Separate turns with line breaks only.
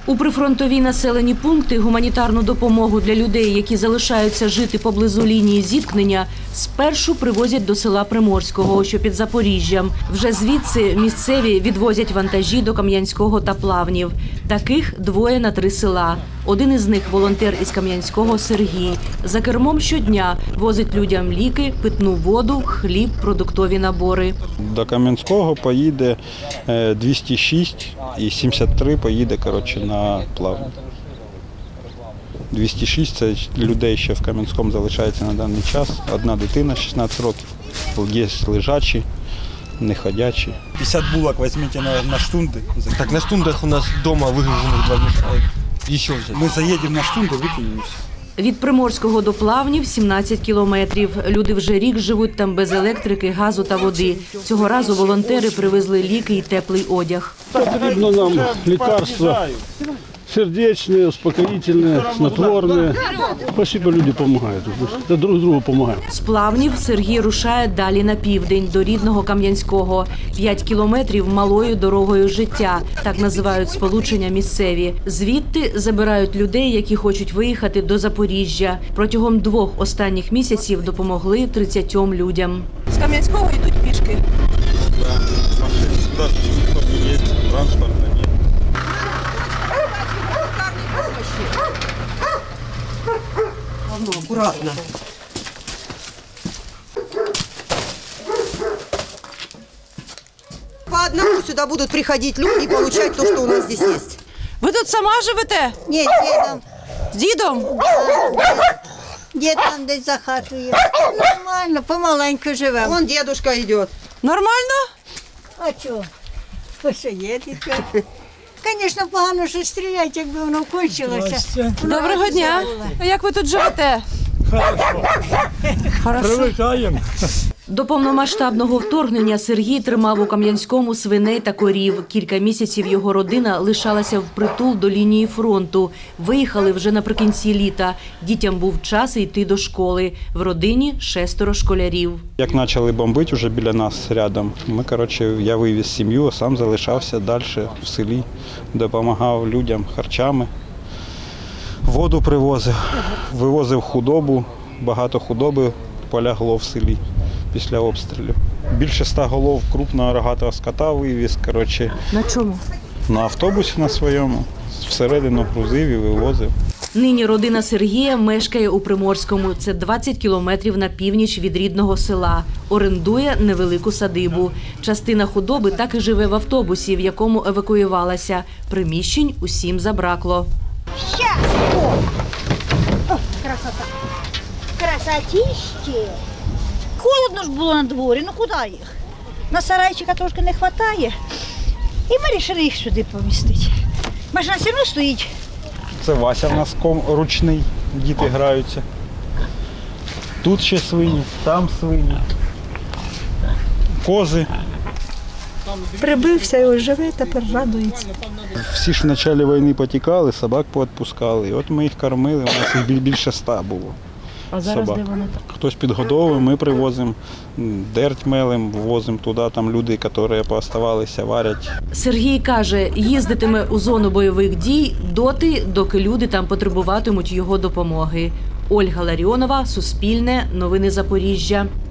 У прифронтові населені пункти гуманітарну допомогу для людей, які залишаються жити поблизу лінії зіткнення, спершу привозять до села Приморського, що під Запоріжжям. Вже звідси місцеві відвозять вантажі до Кам'янського та Плавнів. Таких 2 на 3 села. Один із них – волонтер із Кам'янського Сергій. За кермом щодня возить людям ліки, питну воду, хліб, продуктові набори.
До Кам'янського поїде 206 і 73 поїде, на Плавні. 206 – це людей, що в Кам'янському залишається на даний час. Одна дитина, 16 років. Є лежачі, неходячі.
50 булок візьміть на штунди.
Так на штундах у нас вдома вигружених 2 мішка. Ще взяти.
Ми заїдемо на штунди, викинемо.
Від Приморського до Плавнів – 17 кілометрів. Люди вже рік живуть там без електрики, газу та води. Цього разу волонтери привезли ліки і теплий одяг.
Потрібно нам лікарства, сердечні, успокоїтельні, снотворні. Спасибо, люди допомагають. Друг другу допомагають.
З Плавнів Сергій рушає далі на південь, до рідного Кам'янського. 5 кілометрів малою дорогою життя, так називають сполучення місцеві. Звідти забирають людей, які хочуть виїхати до Запоріжжя. Протягом 2 останніх місяців допомогли 30 людям.
З Кам'янського йдуть пішки.
Транспорт.
Аккуратно.
По одному сюда будут приходить люди и получать то, что у нас здесь есть.
Ви тут сама живете?
Ні, дідом.
З дідом?
Дід там десь за хатою є. Нормально, помаленьку живемо. Вон дедушка йде.
Нормально?
А чого? Що є, дідка? Звісно, погано, що стріляють, якби воно кончилося.
Доброго дня. А як ви тут живете?
Привикаємо.
До повномасштабного вторгнення Сергій тримав у Кам'янському свиней та корів. Кілька місяців його родина лишалася впритул до лінії фронту. Виїхали вже наприкінці літа. Дітям був час йти до школи. В родині 6 школярів.
Як почали бомбити вже біля нас рядом, я вивіз сім'ю, а сам залишався далі в селі, допомагав людям харчами, воду привозив, вивозив худобу, багато худоби полягло в селі після обстрілів. Більше 100 голов крупного рогатого скота вивіз.
На чому?
На автобусі на своєму, всередину грузив і вивозив.
Нині родина Сергія мешкає у Приморському. Це 20 кілометрів на північ від рідного села. Орендує невелику садибу. Частина худоби так і живе в автобусі, в якому евакуювалася. Приміщень усім забракло.
Щас! О, красота! Красотищі! Холодно ж було на дворі, ну куди їх? На сарайчика трошки не вистачає. І ми вирішили їх сюди помістити. Машина все одно стоїть.
Це Вася в нас ручний, діти граються. Тут ще свині, там свині, кози.
Прибився і ось живе, тепер радується.
Всі ж в початку війни потікали, собак поотпускали. І от ми їх кормили, у нас їх більше 100 було.
А зараз
собак.
де вони?
Хтось підгодовує, ми привозимо, дерть мелим, ввозимо туди, там люди, які пооставалися, варять.
Сергій каже, їздитиме у зону бойових дій доти, доки люди там потребуватимуть його допомоги. Ольга Ларіонова, Суспільне, Новини Запоріжжя.